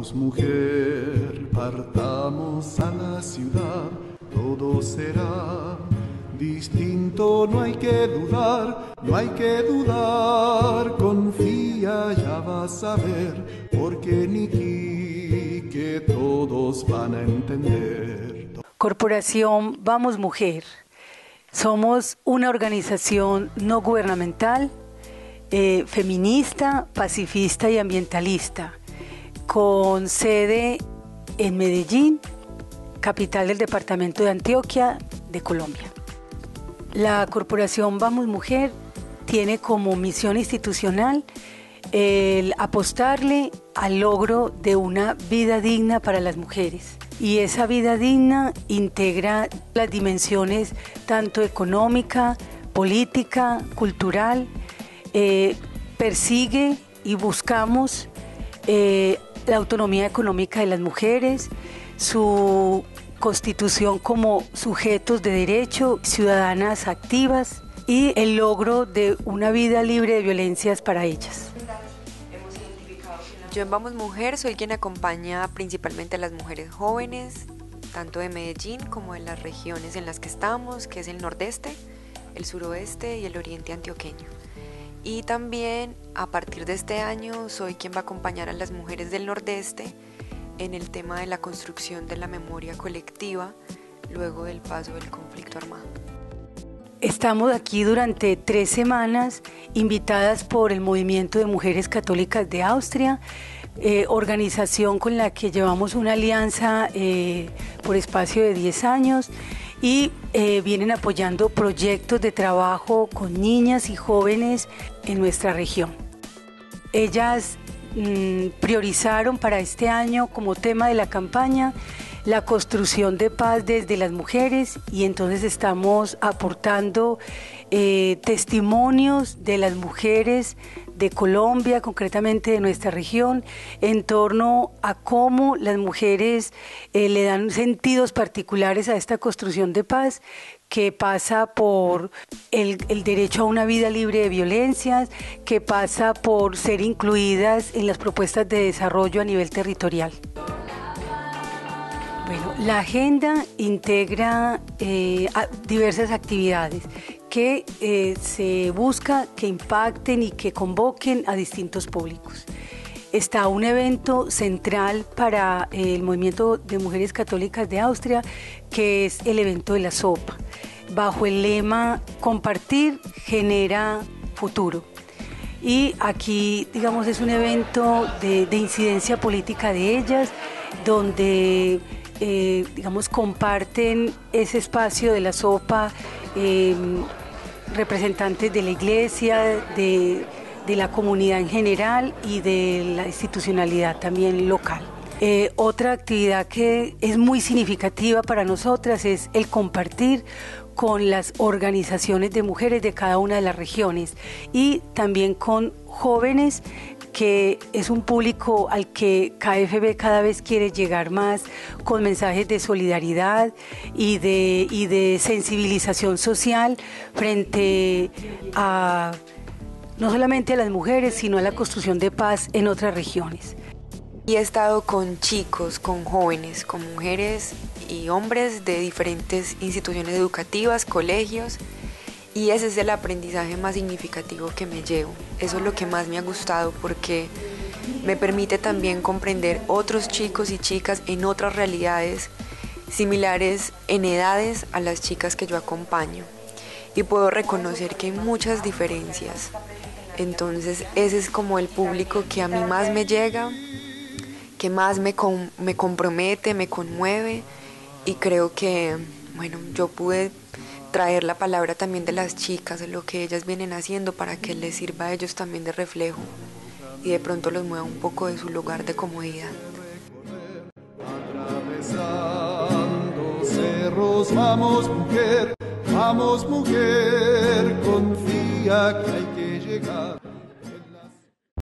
Vamos mujer, partamos a la ciudad, todo será distinto, no hay que dudar, no hay que dudar, confía, ya vas a ver, porque Niki, que todos van a entender. Corporación Vamos Mujer. Somos una organización no gubernamental, feminista, pacifista y ambientalista, con sede en Medellín, capital del departamento de Antioquia, de Colombia. La Corporación Vamos Mujer tiene como misión institucional el apostarle al logro de una vida digna para las mujeres. Y esa vida digna integra las dimensiones tanto económica, política, cultural, persigue y buscamos la autonomía económica de las mujeres, su constitución como sujetos de derecho, ciudadanas activas y el logro de una vida libre de violencias para ellas. Yo en Vamos Mujer soy quien acompaña principalmente a las mujeres jóvenes, tanto de Medellín como de las regiones en las que estamos, que es el nordeste, el suroeste y el oriente antioqueño. Y también a partir de este año soy quien va a acompañar a las mujeres del nordeste en el tema de la construcción de la memoria colectiva luego del paso del conflicto armado. Estamos aquí durante 3 semanas, invitadas por el Movimiento de Mujeres Católicas de Austria, organización con la que llevamos una alianza por espacio de 10 años y vienen apoyando proyectos de trabajo con niñas y jóvenes en nuestra región. Ellas priorizaron para este año como tema de la campaña la construcción de paz desde las mujeres y entonces estamos aportando testimonios de las mujeres de Colombia, concretamente de nuestra región, en torno a cómo las mujeres le dan sentidos particulares a esta construcción de paz que pasa por el derecho a una vida libre de violencias, que pasa por ser incluidas en las propuestas de desarrollo a nivel territorial. Bueno, la agenda integra diversas actividades que se busca que impacten y que convoquen a distintos públicos. Está un evento central para el Movimiento de Mujeres Católicas de Austria, que es el evento de la sopa, bajo el lema Compartir genera futuro. Y aquí, digamos, es un evento de incidencia política de ellas, donde digamos, comparten ese espacio de la sopa representantes de la iglesia, de la comunidad en general y de la institucionalidad también local. Otra actividad que es muy significativa para nosotras es el compartir con las organizaciones de mujeres de cada una de las regiones y también con jóvenes, que es un público al que KFB cada vez quiere llegar más, con mensajes de solidaridad y de sensibilización social frente a no solamente a las mujeres, sino a la construcción de paz en otras regiones. Y he estado con chicos, con jóvenes, con mujeres y hombres de diferentes instituciones educativas, colegios, y ese es el aprendizaje más significativo que me llevo. Eso es lo que más me ha gustado porque me permite también comprender otros chicos y chicas en otras realidades similares en edades a las chicas que yo acompaño. Y puedo reconocer que hay muchas diferencias. Entonces ese es como el público que a mí más me llega, que más me compromete, me conmueve, y creo que, bueno, yo pude traer la palabra también de las chicas, de lo que ellas vienen haciendo para que les sirva a ellos también de reflejo y de pronto los mueva un poco de su lugar de comodidad. Atravesando cerros, vamos mujer, confía que hay que llegar.